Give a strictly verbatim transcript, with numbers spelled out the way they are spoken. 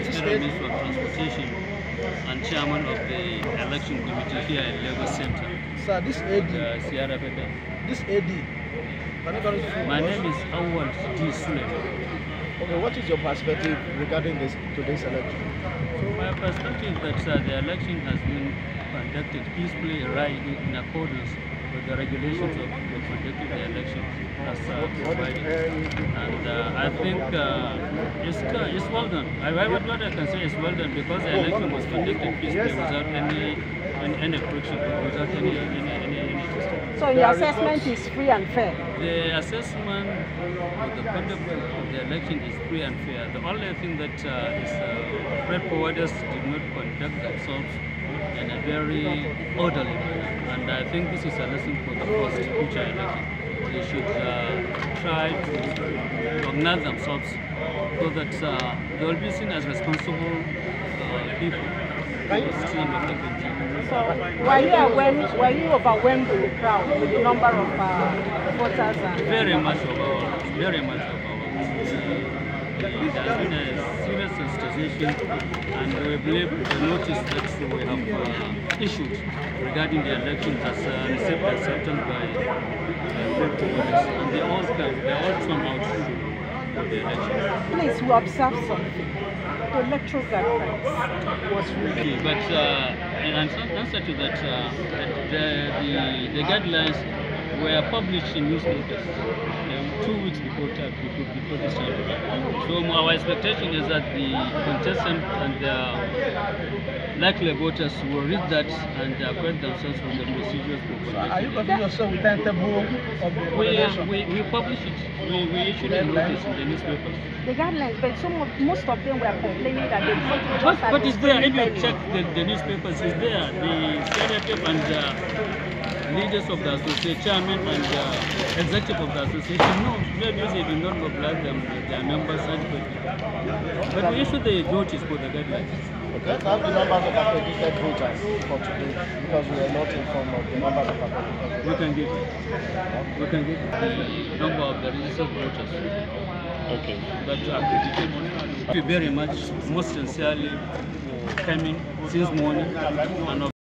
Federal Minister of Transportation and chairman of the election committee here in Lagos Center. Sir, this A D. Uh, Sierra Pepe. This A D. Can you tell us My name is Awal D. Suleiman. Okay, what is your perspective regarding this today's election? So my perspective is that uh, the election has been conducted peacefully, right, in accordance with the regulations of the conducting the election as uh, provided. And uh, I think uh, it's, uh, it's well done. I, what I can say is well done because the election was conducted peacefully without any any, any friction, without any any any, any So your assessment is free and fair? The assessment of the conduct of the election is free and fair. The only thing that uh, is uh, freight forwarders did not conduct themselves in a very orderly manner. And I think this is a lesson for the first future election. They should uh, try to organize themselves so that uh, they will be seen as responsible uh, people. So were you, when, were you overwhelmed with the crowd, with the number of uh, voters? And very much overwhelmed, very much overwhelmed. Uh, there has been a serious sensitization, and we believe the notice that we have uh, issued regarding the election has uh, received acceptance by uh, voters, and they all come, they all come out for the election. Please, we observe something. The electoral guidelines was released. But uh, in answer to that, uh, the, the, the guidelines were published in newspapers uh, two weeks before, before, before this time. So our expectation is that the contestants and the likely voters will read that and acquaint themselves with the procedures for conducting. Are you confused yourself with the timetable of the we, election? we, we publish it. We, we issued a notice in the newspapers. The guidelines, but some of, most of them were complaining that they just But, but had it's there. If you many. check the, the newspapers, it's there. The senator and the leaders of the association, chairman and the executive of the association, no, maybe they do not mobilize them, their members adequately. But we issued the notice for the guidelines. Okay, have the numbers of accredited voters for today because we are not informed of the numbers of accredited voters. We can get it. We can get the number of the registered voters. Okay. But accredited. Thank you very much, most sincerely, for coming since morning and